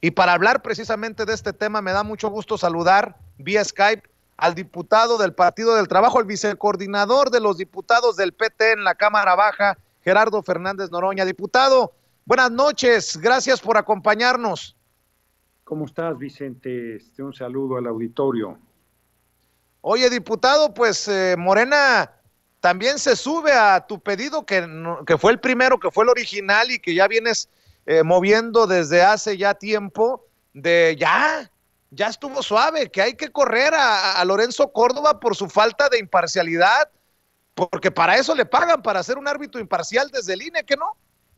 Y para hablar precisamente de este tema, me da mucho gusto saludar vía Skype al diputado del Partido del Trabajo, el vicecoordinador de los diputados del PT en la Cámara Baja, Gerardo Fernández Noroña. Diputado, buenas noches, gracias por acompañarnos. ¿Cómo estás, Vicente? Un saludo al auditorio. Oye, diputado, pues Morena también se sube a tu pedido, que fue el primero, que fue el original y que ya vienes moviendo desde hace ya tiempo, de ya estuvo suave, que hay que correr a Lorenzo Córdoba por su falta de imparcialidad, porque para eso le pagan, para ser un árbitro imparcial desde el INE, ¿que no?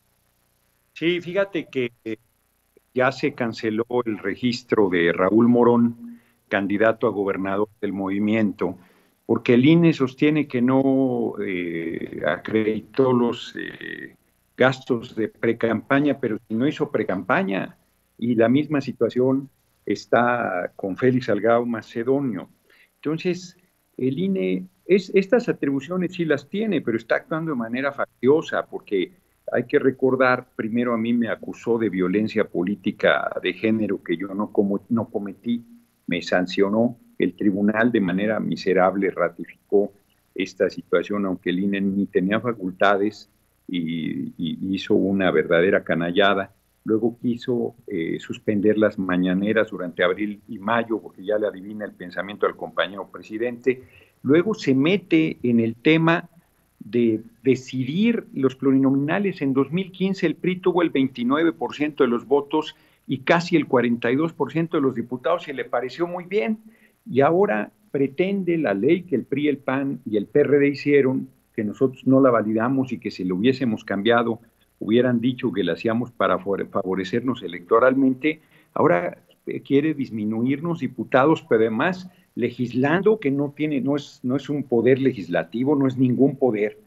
Sí, fíjate que ya se canceló el registro de Raúl Morón, candidato a gobernador del movimiento, porque el INE sostiene que no acreditó los gastos de precampaña, pero si no hizo precampaña, y la misma situación está con Félix Salgado Macedonio. Entonces, el INE, estas atribuciones sí las tiene, pero está actuando de manera facciosa, porque hay que recordar, primero a mí me acusó de violencia política de género que yo no cometí, me sancionó, el tribunal de manera miserable ratificó esta situación, aunque el INE ni tenía facultades y hizo una verdadera canallada. Luego quiso suspender las mañaneras durante abril y mayo, porque ya le adivina el pensamiento del compañero presidente. Luego se mete en el tema de decidir los plurinominales. En 2015 el PRI tuvo el 29% de los votos y casi el 42% de los diputados, y le pareció muy bien. Y ahora pretende la ley que el PRI, el PAN y el PRD hicieron, que nosotros no la validamos y que si lo hubiésemos cambiado hubieran dicho que la hacíamos para favorecernos electoralmente. Ahora quiere disminuirnos diputados, pero además legislando, que no es un poder legislativo, no es ningún poder,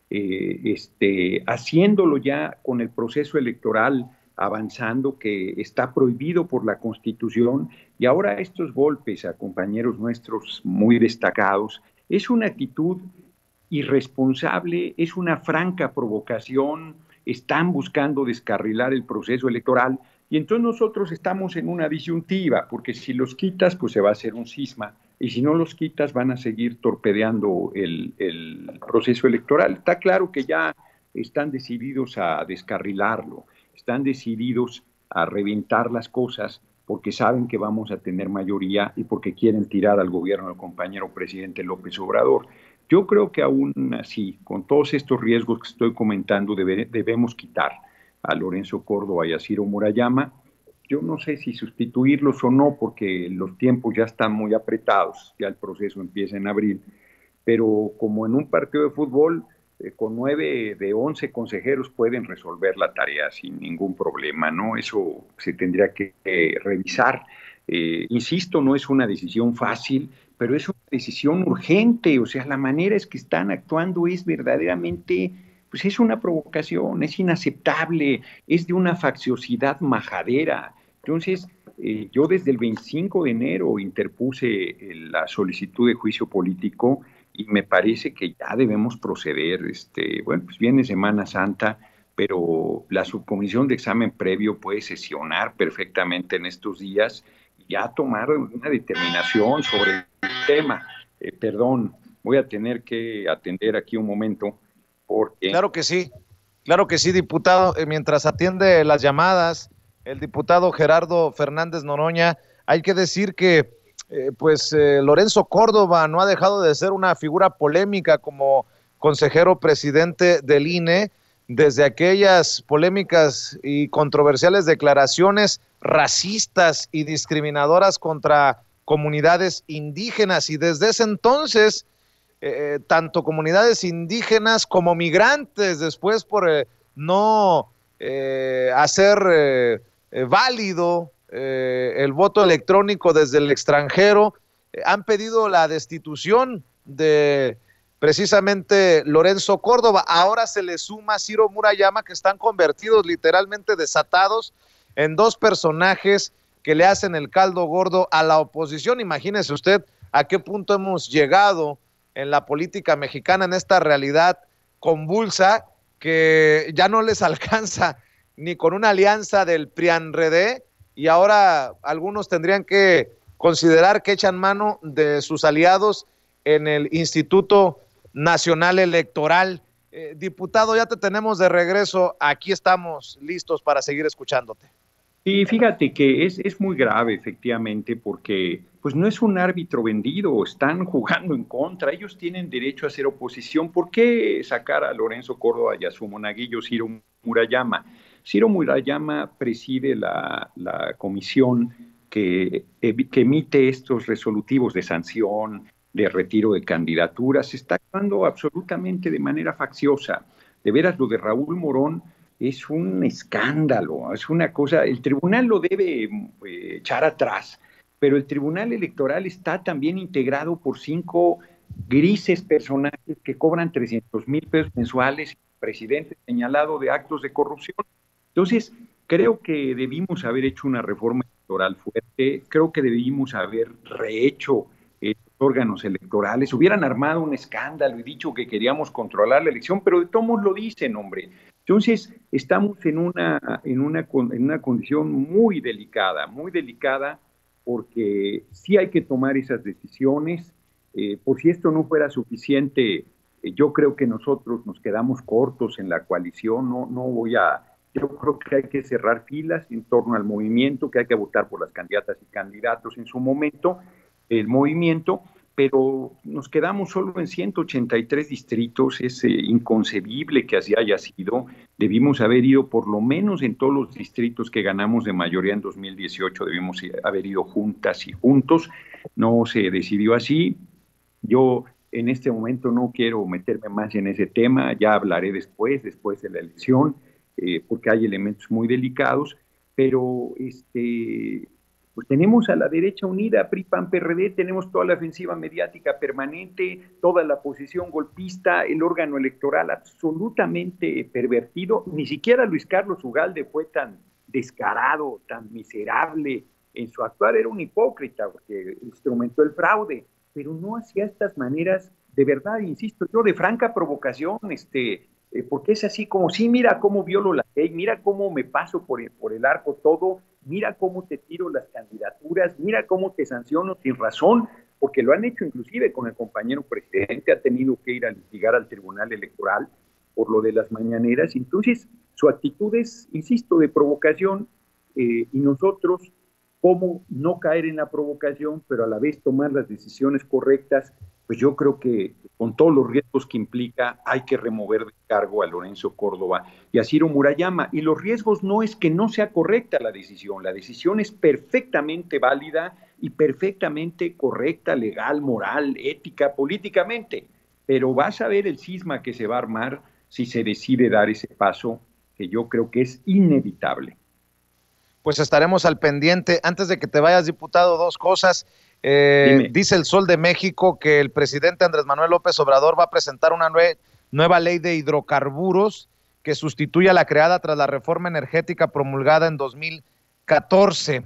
haciéndolo ya con el proceso electoral avanzando, que está prohibido por la Constitución, y ahora estos golpes a compañeros nuestros muy destacados, es una actitud irresponsable, es una franca provocación, están buscando descarrilar el proceso electoral, y entonces nosotros estamos en una disyuntiva, porque si los quitas, pues se va a hacer un cisma, y si no los quitas, van a seguir torpedeando el proceso electoral. Está claro que ya están decididos a descarrilarlo, están decididos a reventar las cosas, porque saben que vamos a tener mayoría y porque quieren tirar al gobierno del compañero presidente López Obrador. Yo creo que aún así, con todos estos riesgos que estoy comentando, debemos quitar a Lorenzo Córdoba y a Ciro Murayama. Yo no sé si sustituirlos o no, porque los tiempos ya están muy apretados, ya el proceso empieza en abril, pero como en un partido de fútbol, con 9 de 11 consejeros pueden resolver la tarea sin ningún problema, ¿no? Eso se tendría que revisar. Insisto, no es una decisión fácil, pero es una decisión urgente. O sea, la manera es que están actuando es verdaderamente, pues es una provocación, es inaceptable, es de una facciosidad majadera. Entonces, yo desde el 25 de enero interpuse la solicitud de juicio político y me parece que ya debemos proceder. Bueno, pues viene Semana Santa, pero la subcomisión de examen previo puede sesionar perfectamente en estos días y ya tomar una determinación sobre el tema. Perdón, voy a tener que atender aquí un momento porque... Claro que sí, diputado. Mientras atiende las llamadas el diputado Gerardo Fernández Noroña, hay que decir que Lorenzo Córdoba no ha dejado de ser una figura polémica como consejero presidente del INE, desde aquellas polémicas y controversiales declaraciones racistas y discriminadoras contra comunidades indígenas, y desde ese entonces tanto comunidades indígenas como migrantes, después por no hacer válido el voto electrónico desde el extranjero, han pedido la destitución de precisamente Lorenzo Córdoba. Ahora se le suma Ciro Murayama, que están convertidos, literalmente desatados, en dos personajes que le hacen el caldo gordo a la oposición. Imagínese usted a qué punto hemos llegado en la política mexicana, en esta realidad convulsa, que ya no les alcanza ni con una alianza del PRIAN-RD y ahora algunos tendrían que considerar que echan mano de sus aliados en el Instituto Nacional Electoral. Diputado, ya te tenemos de regreso, aquí estamos listos para seguir escuchándote. Y fíjate que es muy grave, efectivamente, porque pues no es un árbitro vendido, están jugando en contra, ellos tienen derecho a hacer oposición. ¿Por qué sacar a Lorenzo Córdoba y a su monaguillo Ciro Murayama? Ciro Murayama preside la comisión que emite estos resolutivos de sanción, de retiro de candidaturas, se está actuando absolutamente de manera facciosa. De veras, lo de Raúl Morón es un escándalo, es una cosa, el tribunal lo debe echar atrás, pero el tribunal electoral está también integrado por 5 grises personajes que cobran 300,000 pesos mensuales, presidente señalado de actos de corrupción. Entonces, creo que debimos haber hecho una reforma electoral fuerte, creo que debimos haber rehecho órganos electorales, hubieran armado un escándalo y dicho que queríamos controlar la elección, pero de todos modos lo dicen, hombre. Entonces, estamos en una condición muy delicada, porque sí hay que tomar esas decisiones. Por si esto no fuera suficiente, yo creo que nosotros nos quedamos cortos en la coalición, yo creo que hay que cerrar filas en torno al movimiento, que hay que votar por las candidatas y candidatos en su momento, el movimiento, pero nos quedamos solo en 183 distritos, es inconcebible que así haya sido, debimos haber ido por lo menos en todos los distritos que ganamos de mayoría en 2018, debimos haber ido juntas y juntos, no se decidió así. Yo en este momento no quiero meterme más en ese tema, ya hablaré después de la elección, porque hay elementos muy delicados, pero pues tenemos a la derecha unida, PRI, PAN, PRD, tenemos toda la ofensiva mediática permanente, toda la posición golpista, el órgano electoral absolutamente pervertido. Ni siquiera Luis Carlos Ugalde fue tan descarado, tan miserable en su actuar, era un hipócrita porque instrumentó el fraude, pero no hacía estas maneras, de verdad, insisto, yo de franca provocación, porque es así como, sí, mira cómo violo la ley, mira cómo me paso por el arco todo, mira cómo te tiro las candidaturas, mira cómo te sanciono sin razón, porque lo han hecho inclusive con el compañero presidente, ha tenido que ir a litigar al Tribunal Electoral por lo de las mañaneras. Entonces, su actitud es, insisto, de provocación, y nosotros, cómo no caer en la provocación, pero a la vez tomar las decisiones correctas, pues yo creo que con todos los riesgos que implica, hay que remover de cargo a Lorenzo Córdoba y a Ciro Murayama. Y los riesgos no es que no sea correcta la decisión es perfectamente válida y perfectamente correcta, legal, moral, ética, políticamente. Pero vas a ver el cisma que se va a armar si se decide dar ese paso, que yo creo que es inevitable. Pues estaremos al pendiente. Antes de que te vayas, diputado, 2 cosas. Dice el Sol de México que el presidente Andrés Manuel López Obrador va a presentar una nueva ley de hidrocarburos que sustituya a la creada tras la reforma energética promulgada en 2014.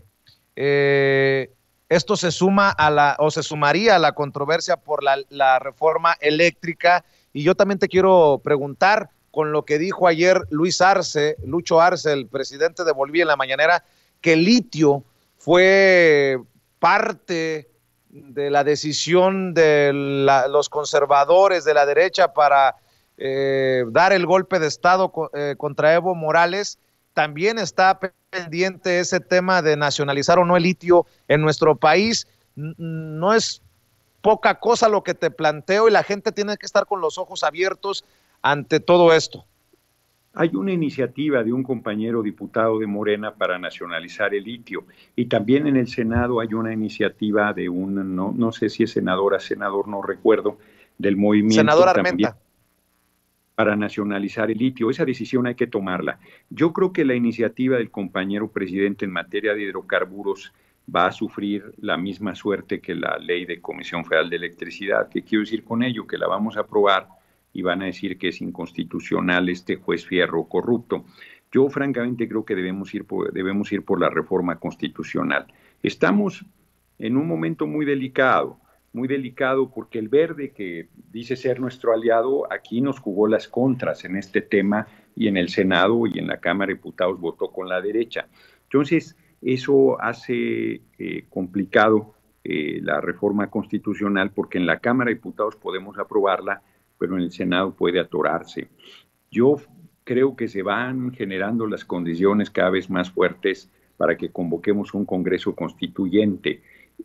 Esto se sumaría a la controversia por la reforma eléctrica. Y yo también te quiero preguntar, con lo que dijo ayer Lucho Arce, el presidente de Bolivia en la mañanera, que el litio fue parte de la decisión de los conservadores de la derecha para dar el golpe de Estado contra Evo Morales. También está pendiente ese tema de nacionalizar o no el litio en nuestro país. No es poca cosa lo que te planteo y la gente tiene que estar con los ojos abiertos ante todo esto. Hay una iniciativa de un compañero diputado de Morena para nacionalizar el litio y también en el Senado hay una iniciativa de no sé si es senadora, senador, no recuerdo, del movimiento. Senador Armenta. Para nacionalizar el litio. Esa decisión hay que tomarla. Yo creo que la iniciativa del compañero presidente en materia de hidrocarburos va a sufrir la misma suerte que la ley de Comisión Federal de Electricidad. ¿Qué quiero decir con ello? Que la vamos a aprobar y van a decir que es inconstitucional este juez Fierro corrupto. Yo francamente creo que debemos ir por la reforma constitucional. Estamos en un momento muy delicado porque el Verde, que dice ser nuestro aliado, aquí nos jugó las contras en este tema y en el Senado y en la Cámara de Diputados votó con la derecha. Entonces, Eso hace complicado la reforma constitucional, porque en la Cámara de Diputados podemos aprobarla, pero en el Senado puede atorarse. Yo creo que se van generando las condiciones cada vez más fuertes para que convoquemos un Congreso Constituyente.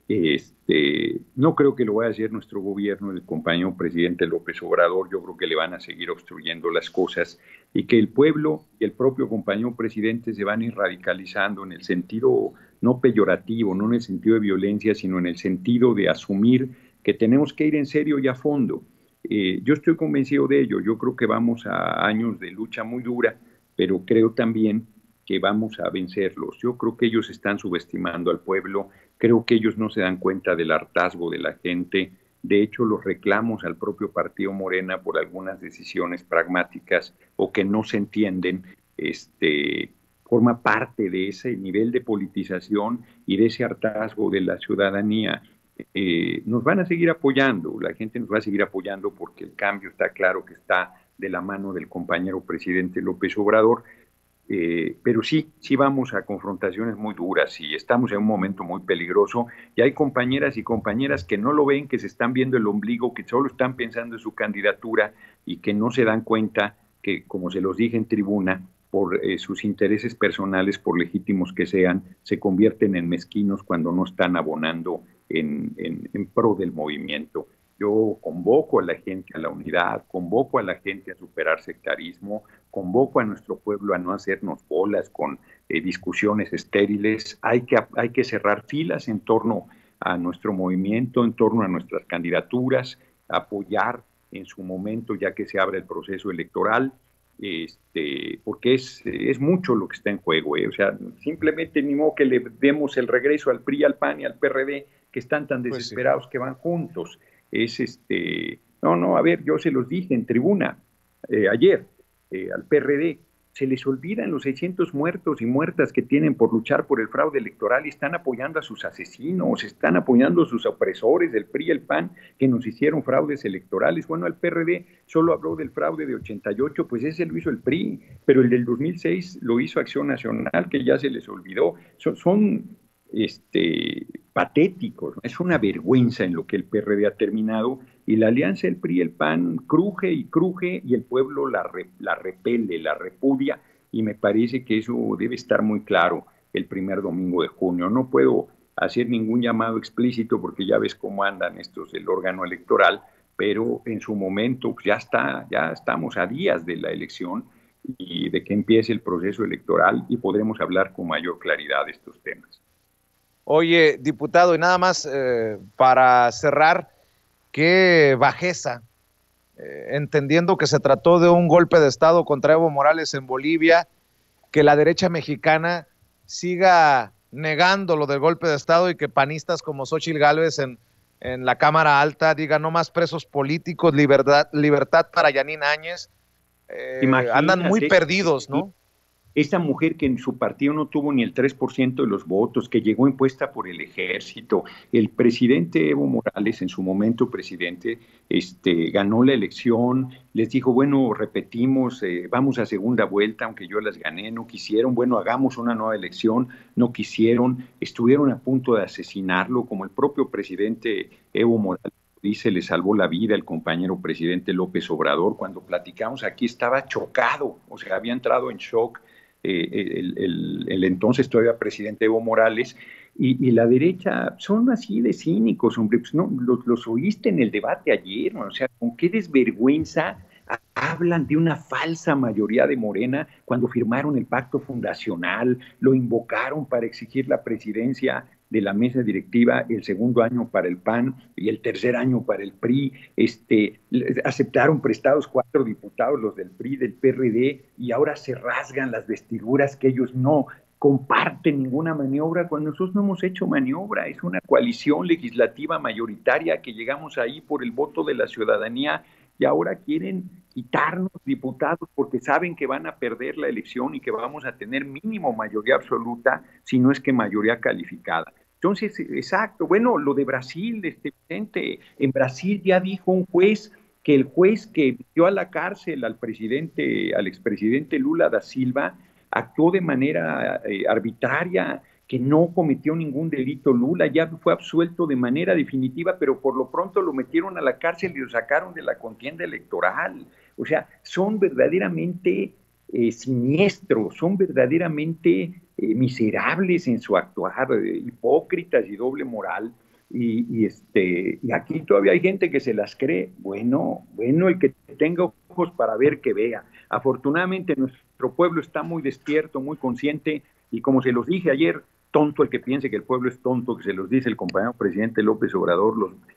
No creo que lo vaya a hacer nuestro gobierno, el compañero presidente López Obrador. Yo creo que le van a seguir obstruyendo las cosas y que el pueblo y el propio compañero presidente se van a ir radicalizando en el sentido no peyorativo, no en el sentido de violencia, sino en el sentido de asumir que tenemos que ir en serio y a fondo. Yo estoy convencido de ello. Yo creo que vamos a años de lucha muy dura, pero creo también que vamos a vencerlos. Yo creo que ellos están subestimando al pueblo, creo que ellos no se dan cuenta del hartazgo de la gente. De hecho, los reclamos al propio partido Morena por algunas decisiones pragmáticas o que no se entienden, forma parte de ese nivel de politización y de ese hartazgo de la ciudadanía. Nos van a seguir apoyando, la gente nos va a seguir apoyando porque el cambio está claro que está de la mano del compañero presidente López Obrador. Pero sí vamos a confrontaciones muy duras y estamos en un momento muy peligroso y hay compañeras y compañeras que no lo ven, que se están viendo el ombligo, que solo están pensando en su candidatura y que no se dan cuenta que, como se los dije en tribuna, por sus intereses personales, por legítimos que sean, se convierten en mezquinos cuando no están abonando en pro del movimiento. Yo convoco a la gente a la unidad, convoco a la gente a superar sectarismo, convoco a nuestro pueblo a no hacernos bolas con discusiones estériles. Hay que cerrar filas en torno a nuestro movimiento, en torno a nuestras candidaturas, apoyar en su momento ya que se abre el proceso electoral, porque es mucho lo que está en juego. O sea, simplemente ni modo que le demos el regreso al PRI, al PAN y al PRD, que están tan desesperados que van juntos. A ver, yo se los dije en tribuna ayer, al PRD, se les olvidan los 600 muertos y muertas que tienen por luchar por el fraude electoral y están apoyando a sus asesinos, están apoyando a sus opresores del PRI y el PAN que nos hicieron fraudes electorales. Bueno, al PRD solo habló del fraude de 88, pues ese lo hizo el PRI, pero el del 2006 lo hizo Acción Nacional, que ya se les olvidó. Son patéticos, ¿no? Es una vergüenza en lo que el PRD ha terminado y la alianza del PRI y el PAN cruje y el pueblo la repele, la repudia y me parece que eso debe estar muy claro el primer domingo de junio. No puedo hacer ningún llamado explícito porque ya ves cómo andan estos del órgano electoral, pero en su momento pues ya estamos a días de la elección y de que empiece el proceso electoral y podremos hablar con mayor claridad de estos temas. Oye, diputado, y nada más para cerrar, qué bajeza, entendiendo que se trató de un golpe de Estado contra Evo Morales en Bolivia, que la derecha mexicana siga negando lo del golpe de Estado y que panistas como Xóchitl Gálvez en la Cámara Alta digan no más presos políticos, libertad para Yanine Áñez. Andan muy perdidos, ¿no? Esa mujer que en su partido no tuvo ni el 3% de los votos, que llegó impuesta por el ejército, el presidente Evo Morales, en su momento presidente, ganó la elección, les dijo, bueno, repetimos, vamos a segunda vuelta, aunque yo las gané, no quisieron, bueno, hagamos una nueva elección, no quisieron, estuvieron a punto de asesinarlo, como el propio presidente Evo Morales dice, le salvó la vida el compañero presidente López Obrador. Cuando platicamos aquí estaba chocado, o sea, había entrado en shock el entonces todavía presidente Evo Morales, y la derecha son así de cínicos, hombre, pues no, los oíste en el debate ayer, ¿no? O sea, con qué desvergüenza hablan de una falsa mayoría de Morena cuando firmaron el pacto fundacional, lo invocaron para exigir la presidencia de la mesa directiva, el segundo año para el PAN y el tercer año para el PRI, aceptaron prestados 4 diputados, los del PRI, del PRD, y ahora se rasgan las vestiduras que ellos no comparten ninguna maniobra, cuando nosotros no hemos hecho maniobra, es una coalición legislativa mayoritaria que llegamos ahí por el voto de la ciudadanía y ahora quieren quitarnos diputados porque saben que van a perder la elección y que vamos a tener mínimo mayoría absoluta, si no es que mayoría calificada. Entonces, exacto, bueno, lo de Brasil, Vicente, en Brasil ya dijo un juez que el juez que metió a la cárcel al expresidente Lula da Silva, actuó de manera arbitraria, que no cometió ningún delito Lula, ya fue absuelto de manera definitiva, pero por lo pronto lo metieron a la cárcel y lo sacaron de la contienda electoral. O sea, son verdaderamente siniestros, son verdaderamente miserables en su actuar, hipócritas y doble moral. Y aquí todavía hay gente que se las cree. Bueno, el que tenga ojos para ver, que vea. Afortunadamente nuestro pueblo está muy despierto, muy consciente, y como se los dije ayer, tonto el que piense que el pueblo es tonto, que se los dice el compañero presidente López Obrador.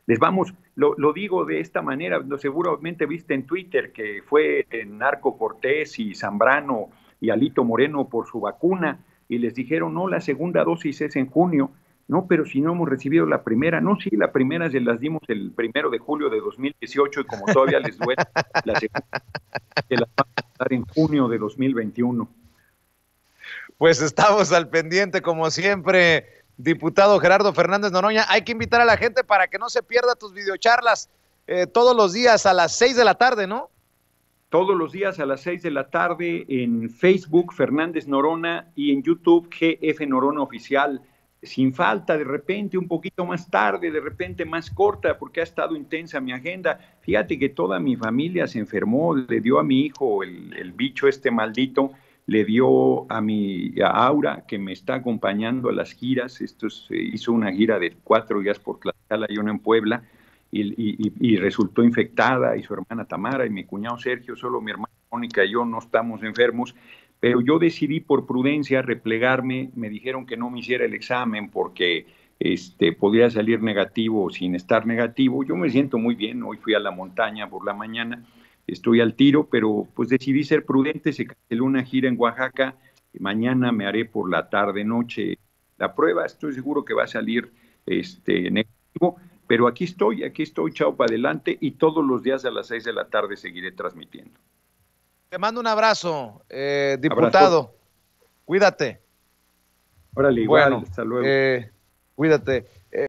Lo digo de esta manera, seguramente viste en Twitter que fue Narco Cortés y Zambrano y Alito Moreno por su vacuna, y les dijeron, no, la segunda dosis es en junio. No, pero si no hemos recibido la primera. No, sí, la primera se las dimos el 1 de julio de 2018, y como todavía les duele, la segunda se las van a dar en junio de 2021. Pues estamos al pendiente, como siempre, diputado Gerardo Fernández Noroña. Hay que invitar a la gente para que no se pierda tus videocharlas todos los días a las 6 de la tarde, ¿no? Todos los días a las 6 de la tarde en Facebook, Fernández Norona, y en YouTube, GF Norona Oficial. Sin falta, de repente un poquito más tarde, de repente más corta, porque ha estado intensa mi agenda. Fíjate que toda mi familia se enfermó, le dio a mi hijo el bicho este maldito, le dio a Aura, que me está acompañando a las giras. Hizo una gira de 4 días por Tlaxcala y una en Puebla, y resultó infectada, y su hermana Tamara y mi cuñado Sergio. Solo mi hermana Mónica y yo no estamos enfermos, pero yo decidí por prudencia replegarme. Me dijeron que no me hiciera el examen porque podría salir negativo sin estar negativo. Yo me siento muy bien, hoy fui a la montaña por la mañana, estoy al tiro, pero pues decidí ser prudente. Se canceló una gira en Oaxaca, mañana me haré por la tarde-noche la prueba, estoy seguro que va a salir negativo, pero aquí estoy, chao para adelante, y todos los días a las 6 de la tarde seguiré transmitiendo. Te mando un abrazo, diputado. Abrazo. Cuídate. Órale, igual, hasta luego. Cuídate.